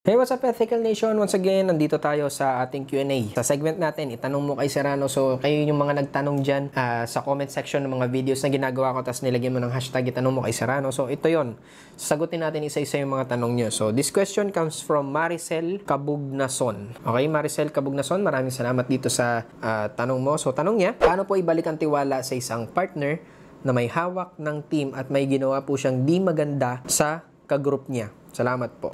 Hey, what's up Ethical Nation? Once again, nandito tayo sa ating Q&A. Sa segment natin, itanong mo kay Serrano. So, kayo yung mga nagtanong dyan sa comment section ng mga videos na ginagawa ko, tapos nilagyan mo ng hashtag itanong mo kay Serrano. So, ito yon. Sagutin natin isa-isa yung mga tanong nyo. So, this question comes from Maricel Cabugnason. Okay, Maricel Cabugnason, maraming salamat dito sa tanong mo. So, tanong niya, paano po ibalik ang tiwala sa isang partner na may hawak ng team at may ginawa po siyang di maganda sa kagroup niya? Salamat po.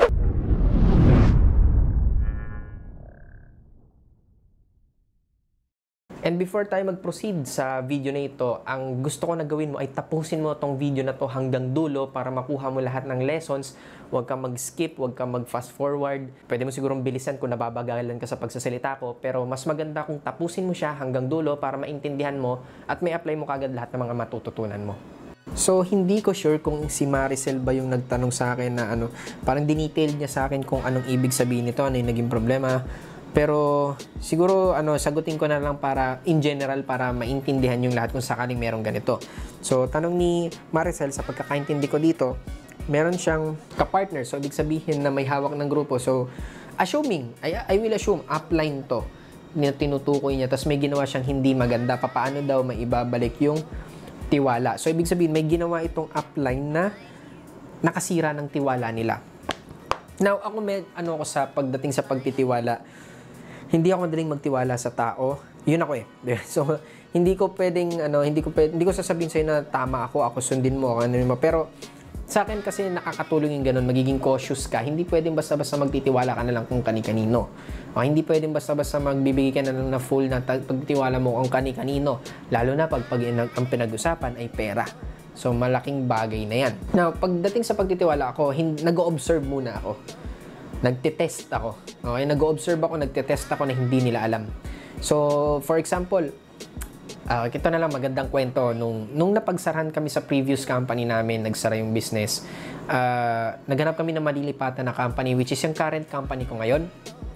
And before tayo mag-proceed sa video na ito, ang gusto ko na gawin mo ay tapusin mo itong video na to hanggang dulo para makuha mo lahat ng lessons. Huwag kang mag-skip, huwag kang mag-fast forward. Pwede mo sigurong bilisan kung nababagalan ka sa pagsasalita ko, pero mas maganda kung tapusin mo siya hanggang dulo para maintindihan mo at may apply mo kagad lahat ng mga matututunan mo. So, hindi ko sure kung si Maricel ba yung nagtanong sa akin na parang dinetail niya sa akin kung anong ibig sabihin nito, ano yung naging problema. Pero siguro sagutin ko na lang para in general para maintindihan yung lahat kung sakaling merong ganito. So tanong ni Maricel, sa pagkakaintindi ko dito, meron siyang kapartner. So ibig sabihin na may hawak ng grupo. So assuming, I will assume upline to na tinutukoy niya, tapos may ginawa siyang hindi maganda. Paano daw maibabalik yung tiwala? So ibig sabihin may ginawa itong upline na nakasira ng tiwala nila. Now ako ako sa pagdating sa pagtitiwala, hindi ako madaling magtiwala sa tao. Yun ako eh. So, hindi ko sasabihin sa'yo na tama ako sundin mo, Pero, sa akin kasi nakakatulong yung ganun, magiging cautious ka. Hindi pwedeng basta-basta magtitiwala ka na lang kung kani-kanino. Hindi pwedeng basta-basta magbibigay ka na lang na full na pagtitiwala mo kung kani-kanino. Lalo na pag ang pinag-usapan ay pera. So, malaking bagay na yan. Now, pagdating sa pagtitiwala ako, nag-o-observe muna ako. Nagtitest ako. Okay? Nag-o-observe ako, nagtitest ako na hindi nila alam. So, for example, ito na lang magandang kwento. Nung napagsarahan kami sa previous company namin, nagsara yung business, naghanap kami ng malilipatan na company, which is yung current company ko ngayon.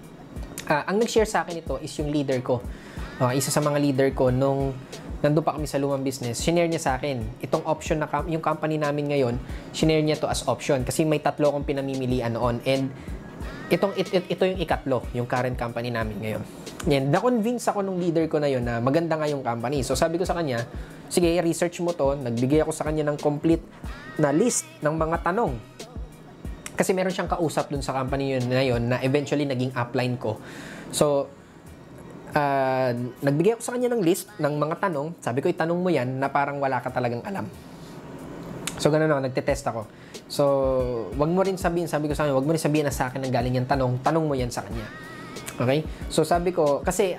Ang nag-share sa akin ito is yung leader ko. Isa sa mga leader ko nung nandun pa kami sa lumang business, shinare niya sa akin. Itong option na yung company namin ngayon, shinare niya to as option. Kasi may 3 akong pinamimilian noon. And ito yung ikatlo, yung current company namin ngayon. Yan, na-convince ako nung leader ko na yun na maganda nga yung company. So sabi ko sa kanya, sige, research mo to. Nagbigay ako sa kanya ng complete na list ng mga tanong. Kasi meron siyang kausap dun sa company yun na yun na eventually naging upline ko. So, nagbigay ako sa kanya ng list ng mga tanong. Sabi ko, itanong mo yan na parang wala ka talagang alam. So, ganun ako, nagtitest ako. So, wag mo rin sabihin, sabi ko sa kanya, wag mo rin sabihin na sa akin ang galing yung tanong mo yan sa kanya. Okay? So, sabi ko, kasi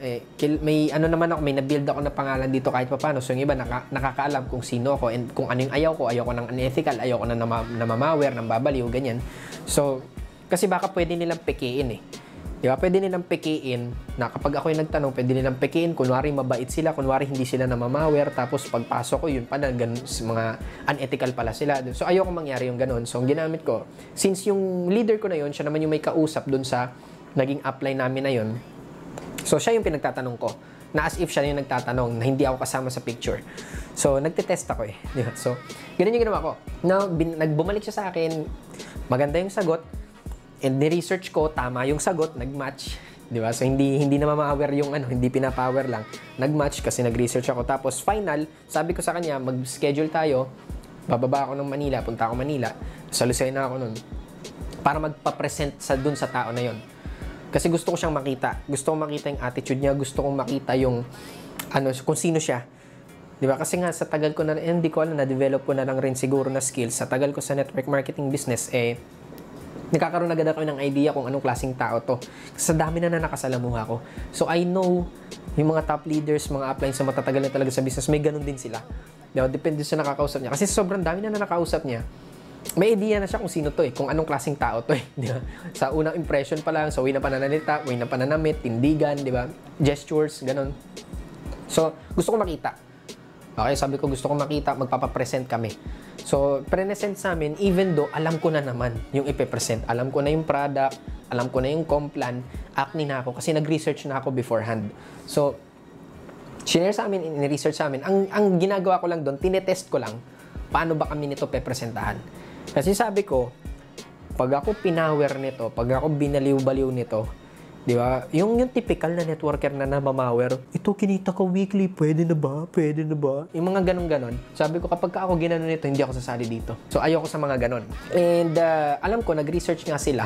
may may na-build ako na pangalan dito kahit paano. So, yung iba nakakaalam kung sino ako and kung ano yung ayaw ko ng unethical, ayaw ko na namamawer, nang babaliw, ganyan. So, kasi baka pwede nilang pekein eh. Di ba? Pwede nilang pekein na kapag ako yung nagtanong, pwede nilang pekein, kunwari mabait sila, kunwari hindi sila namamawer, tapos pagpasok ko, yun pala, mga unethical pala sila. So, ayoko mangyari yung ganun. So, ang ginamit ko, since yung leader ko na yun, siya naman yung may kausap dun sa naging upline namin na yun, so, siya yung pinagtatanong ko, na as if siya yung nagtatanong, na hindi ako kasama sa picture. So, nagtitest ako eh. Di ba? So, ganun yung ginawa ko. Now, nagbumalik siya sa akin, maganda yung sagot, and ni-research ko, tama yung sagot, nag-match. Di ba? So, hindi na ma-aware yung hindi pinapower lang. Nag-match kasi nag-research ako. Tapos, final, sabi ko sa kanya, mag-schedule tayo. Bababa ako ng Manila, punta ako Manila. Salusay na ako nun. Para magpa-present dun sa tao na yon. Kasi gusto ko siyang makita. Gusto kong makita yung attitude niya. Gusto kong makita yung, kung sino siya. Di ba? Kasi nga, sa tagal ko na, hindi ko alam, na-develop ko na lang rin siguro na skills. Sa tagal ko sa network marketing business, nagkakaroon agad ako ng idea kung anong klaseng tao to. Kasi sa dami na nakasalamuha ko. So, I know yung mga top leaders, mga uplines na matatagal na talaga sa business, may ganun din sila. Diba? Depende sa nakakausap niya. Kasi sobrang dami na nakakausap niya, may idea na siya kung sino to kung anong klaseng tao to Diba? Sa unang impression pa lang, sa way na pananalita, way na pananamit, tindigan, diba? Gestures, ganun. So, gusto ko makita. Okay, sabi ko gusto ko makita, magpapapresent kami. So, present sa amin, even though alam ko na naman yung ipepresent. Alam ko na yung product, alam ko na yung complan, acne na ako kasi nag-research na ako beforehand. So, shinare sa amin, in-research sa amin. Ang ginagawa ko lang doon, tinetest ko lang paano ba kami nito pepresentahan. Kasi sabi ko, Pag ako pinower nito, pag ako binaliw-baliw nito, di ba? Yung typical na networker na namamawer, ito kinita ko weekly, pwede na ba? Pwede na ba? Yung mga ganon-ganon. Sabi ko, kapag ako ginano nito, hindi ako sasali dito. So, ayoko sa mga ganon. And alam ko, nag-research nga sila.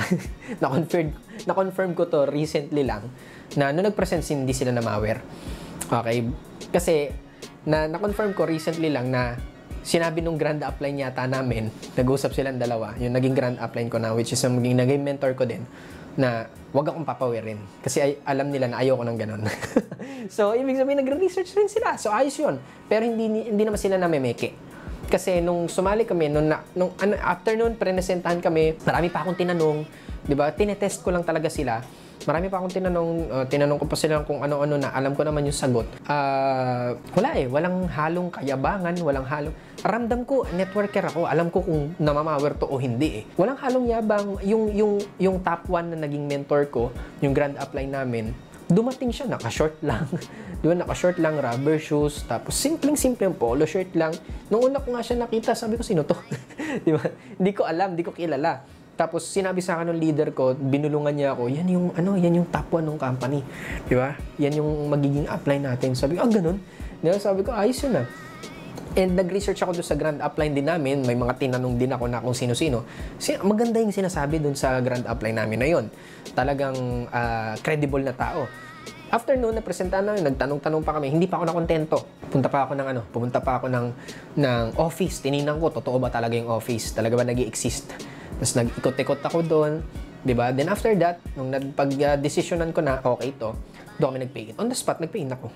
Na-confirm ko to recently lang, na nung nag-present, hindi sila namawer. Okay? Kasi, na-confirm ko recently lang na sinabi nung grand upline yata namin, nag-usap silang dalawa, yung naging grand upline ko na, which is yung naging mentor ko din, na wag akong papawirin. Kasi alam nila na ayoko ng ganun. So, ibig sabihin, nagre-research rin sila. So, ayos yun. Pero hindi naman sila namemeke. Kasi nung sumali kami, afternoon, presentahan kami, marami pa akong tinanong, di ba? Tinetest ko lang talaga sila. Marami pa akong tinanong ko pa sila kung ano-ano na alam ko naman yung sagot. Wala walang halong kayabangan, walang halong... Ramdam ko, networker ako, alam ko kung namamawer to o hindi Walang halong yabang, yung top 1 na naging mentor ko, yung grand upline namin, dumating siya, naka-short lang. Di ba, naka-short lang, rubber shoes, tapos simpleng-simpleng polo shirt lang. Nung una ko nga siya nakita, sabi ko, sino to? Di ba? Hindi ko alam, hindi ko kilala. Tapos sinabi sa akin ng leader ko, binulungan niya ako, yan yung top 1 ng company. Di ba? Yan yung magiging upline natin. Sabi ko, ganun. Diba? Sabi ko, ayos yun na. And nag-research ako doon sa grand upline din namin. May mga tinanong din ako na kung sino-sino. Maganda yung sinasabi doon sa grand upline namin na yun. Talagang credible na tao. After noon, napresentahan namin, nagtanong-tanong pa kami, hindi pa ako nakontento. Pumunta pa ako ng office. Tinignan ko, totoo ba talaga yung office? Talaga ba nag-i-exist? Tapos nag-ikot-ikot ako doon, 'di ba? Then after that, nung nagpag-desisyonan ko na okay to, doon kami nag-pay-in. On the spot, nag-pay-in ako.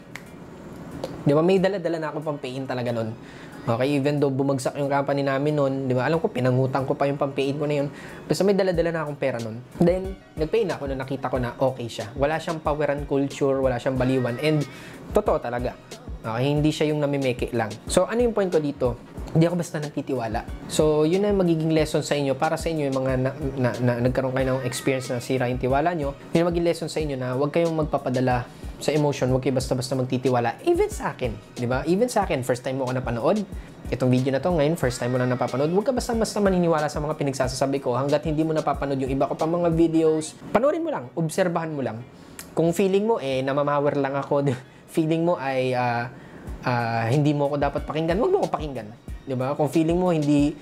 'Di ba? May dala-dala na akong pang-pay-in talaga noon. Okay, even though bumagsak yung company namin noon, 'di ba? Alam ko pinangutang ko pa yung pang-pay-in ko na yun. Basta may dala-dala na akong pera noon. Then nag-pay-in ako nung nakita ko na okay siya. Wala siyang poweran culture, wala siyang baliwan, and totoo talaga. Okay, hindi siya yung namimeke lang. So ano yung point ko dito? Hindi ako basta nagtitiwala. So, yun na magiging lesson sa inyo. Para sa inyo, yung mga nagkaroon kayo ng experience na sira yung tiwala nyo, yun magiging lesson sa inyo na huwag kayong magpapadala sa emotion, huwag kayo basta-basta magtitiwala. Even sa akin, di ba? Even sa akin, first time mo ako napanood, itong video na to ngayon, first time mo lang napapanood, huwag ka basta-basta maniniwala sa mga pinagsasabi ko hanggat hindi mo napapanood yung iba ko pa mga videos. Panoorin mo lang, obserbahan mo lang. Kung feeling mo, namamawer lang ako, feeling mo ay hindi mo ako dapat pakinggan, huwag mo ako pakinggan. 'Di ba? Kung feeling mo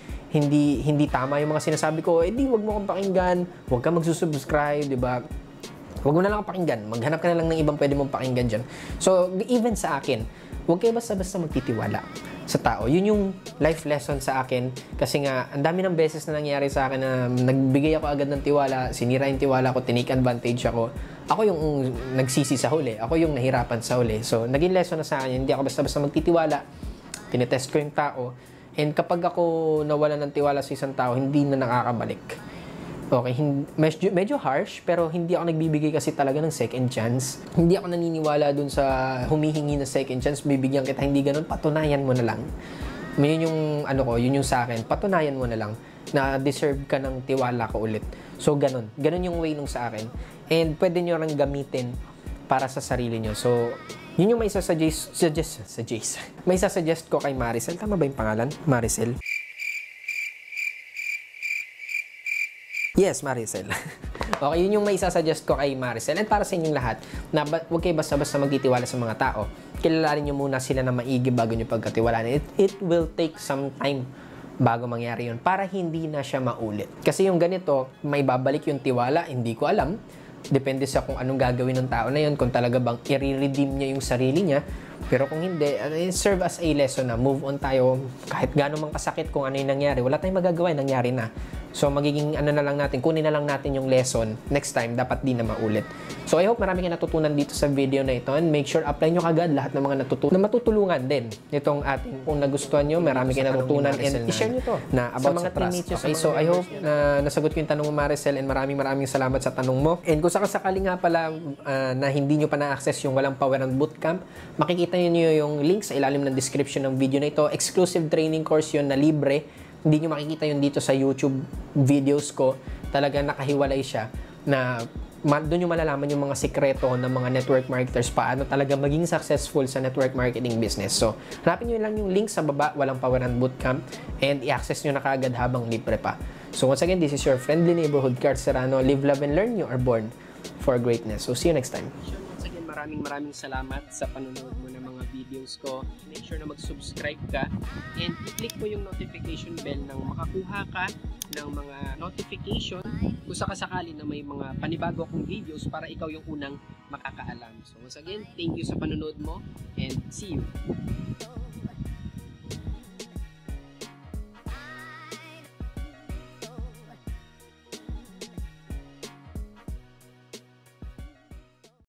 hindi tama yung mga sinasabi ko, di wag mo akong pakinggan, wag ka magsusubscribe, 'di ba? Wag mo na lang pakinggan, maghanap ka na lang ng ibang pwede mong pakinggan diyan. So, even sa akin, wag kayo basta-basta magtitiwala sa tao. Yun yung life lesson sa akin kasi nga ang dami ng beses na nangyari sa akin na nagbigay ako agad ng tiwala, sinira yung tiwala ko, tinake advantage ako. Ako yung nagsisi sa huli, ako yung nahirapan sa huli. So, naging lesson na sa akin, hindi ako basta-basta magtitiwala. Tinetest ko yung tao. And kapag ako nawala ng tiwala sa isang tao, hindi na nakakabalik. Okay, medyo harsh, pero hindi ako nagbibigay kasi talaga ng second chance. Hindi ako naniniwala dun sa humihingi ng second chance, bibigyan kita, hindi ganun, patunayan mo na lang. Yun yung yun yung sa akin, patunayan mo na lang na deserve ka ng tiwala ko ulit. So, ganun yung way nung sa akin. And pwede nyo rin gamitin para sa sarili nyo. So, yun yung may may sasuggest ko kay Maricel. Tama ba yung pangalan? Maricel? Yes, Maricel. Okay, yun yung may sasuggest ko kay Maricel. And para sa inyong lahat, na huwag kayo basta-basta magtitiwala sa mga tao. Kilalanin nyo muna sila na maigi bago nyo pagkatiwalaan. It will take some time bago mangyari yun para hindi na siya maulit. Kasi yung ganito, may babalik yung tiwala, hindi ko alam. Depende sa kung anong gagawin ng tao na yun, kung talaga bang i-redeem niya yung sarili niya. Pero kung hindi, serve as a lesson na move on tayo. Kahit gano'n mang kasakit kung ano yung nangyari, wala tayong magagawa, nangyari na. So, magiging na lang natin, kunin na lang natin yung lesson. Next time, dapat di na maulit. So, I hope marami kayo natutunan dito sa video na ito. And make sure, apply nyo kagad lahat ng mga na matutulungan din. Itong ating, kung nagustuhan nyo, marami kayo natutunan. And i-share nyo to na about sa mga teammates nyo. Okay, so I hope na nasagot ko yung tanong mo, Maricel. And maraming salamat sa tanong mo. And kung sakasakali nga pala na hindi nyo pa na-access yung Walang Paweran Bootcamp, makikita nyo yung link sa ilalim ng description ng video na ito. Exclusive training course yun na libre. Hindi nyo makikita yun dito sa YouTube videos ko. Talaga nakahiwalay siya na doon nyo malalaman yung mga sikreto ng mga network marketers, paano talaga maging successful sa network marketing business. So, hanapin nyo lang yung link sa baba, Walang Paweran Bootcamp, and i-access nyo na kaagad habang libre pa. So once again, this is your friendly neighborhood Kurt Serrano. Live, love, and learn. You are born for greatness. So see you next time. Once again, maraming salamat sa panonood mo ng mga videos ko. Make sure na mag-subscribe ka and i-click mo yung notification bell nang makakuha ka ng mga notification kung sakasakali na may mga panibago akong videos para ikaw yung unang makakaalam. So once again, thank you sa panonood mo and see you!